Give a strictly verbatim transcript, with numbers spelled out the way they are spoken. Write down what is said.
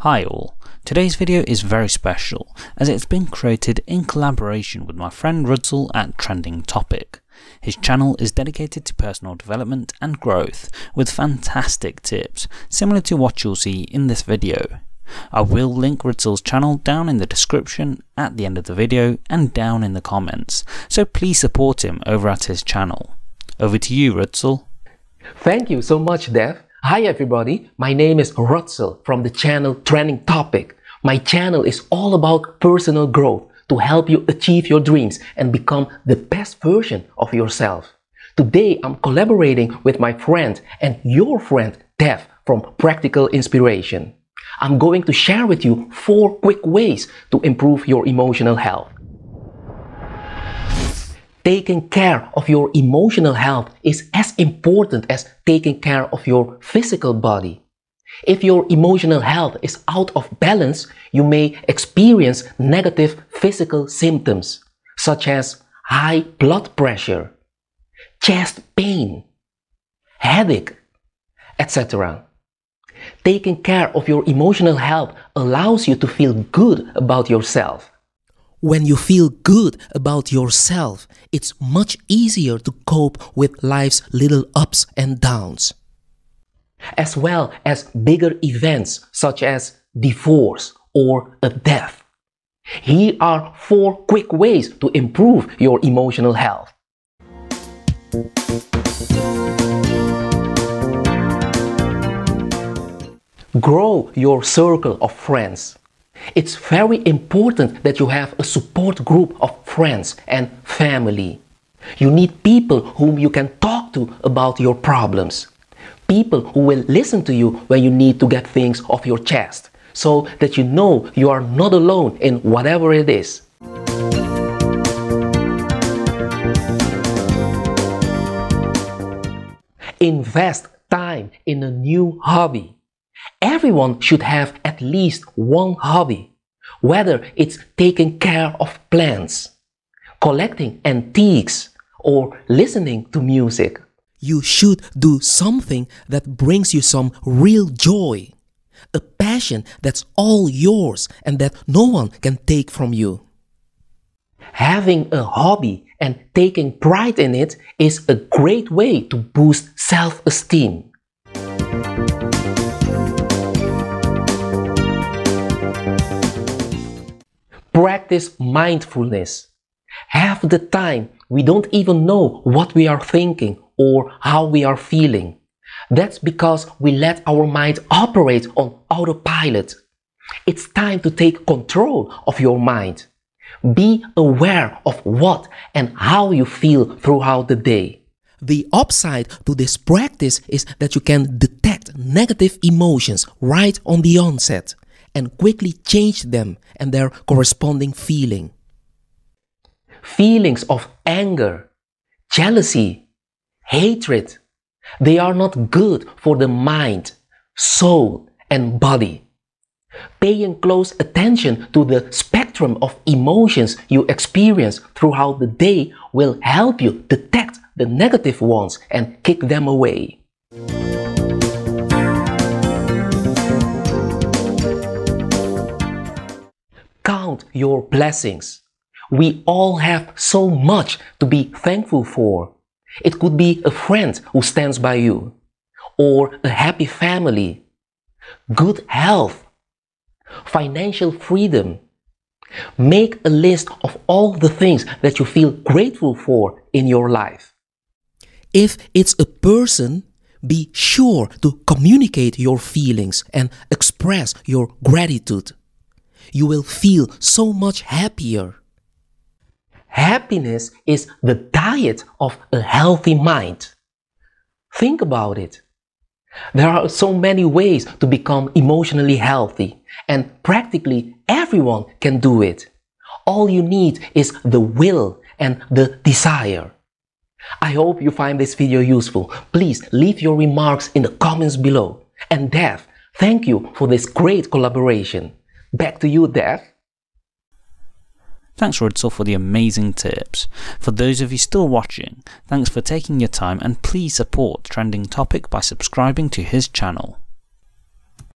Hi all, today's video is very special as it's been created in collaboration with my friend Rudsell at Trending Topic. His channel is dedicated to personal development and growth with fantastic tips similar to what you'll see in this video. I will link Rudsell's channel down in the description, at the end of the video and down in the comments, so please support him over at his channel. Over to you, Rudsell. Thank you so much, Dev. Hi everybody, my name is Rudsell from the channel Trending Topic. My channel is all about personal growth to help you achieve your dreams and become the best version of yourself. Today I'm collaborating with my friend and your friend Dev from Practical Inspiration. I'm going to share with you four quick ways to improve your emotional health. Taking care of your emotional health is as important as taking care of your physical body. If your emotional health is out of balance, you may experience negative physical symptoms such as high blood pressure, chest pain, headache, et cetera. Taking care of your emotional health allows you to feel good about yourself. When you feel good about yourself, it's much easier to cope with life's little ups and downs. As well as bigger events such as divorce or a death. Here are four quick ways to improve your emotional health. Grow your circle of friends. It's very important that you have a support group of friends and family. You need people whom you can talk to about your problems. People who will listen to you when you need to get things off your chest, so that you know you are not alone in whatever it is. Invest time in a new hobby. Everyone should have at least one hobby, whether it's taking care of plants, collecting antiques, or listening to music. You should do something that brings you some real joy, a passion that's all yours and that no one can take from you. Having a hobby and taking pride in it is a great way to boost self-esteem. Practice mindfulness. Half the time, we don't even know what we are thinking or how we are feeling. That's because we let our mind operate on autopilot. It's time to take control of your mind. Be aware of what and how you feel throughout the day. The upside to this practice is that you can detect negative emotions right on the onset and quickly change them and their corresponding feeling. Feelings of anger, jealousy, hatred, they are not good for the mind, soul, and body. Paying close attention to the spectrum of emotions you experience throughout the day will help you detect the negative ones and kick them away. Count your blessings. We all have so much to be thankful for. It could be a friend who stands by you, or a happy family, good health, financial freedom. Make a list of all the things that you feel grateful for in your life. If it's a person, be sure to communicate your feelings and express your gratitude. You will feel so much happier. Happiness is the diet of a healthy mind. Think about it. There are so many ways to become emotionally healthy, and practically everyone can do it. All you need is the will and the desire. I hope you find this video useful. Please leave your remarks in the comments below. And Dev, thank you for this great collaboration. Back to you, Dev. Thanks Rudsell for the amazing tips. For those of you still watching, thanks for taking your time and please support Trending Topic by subscribing to his channel.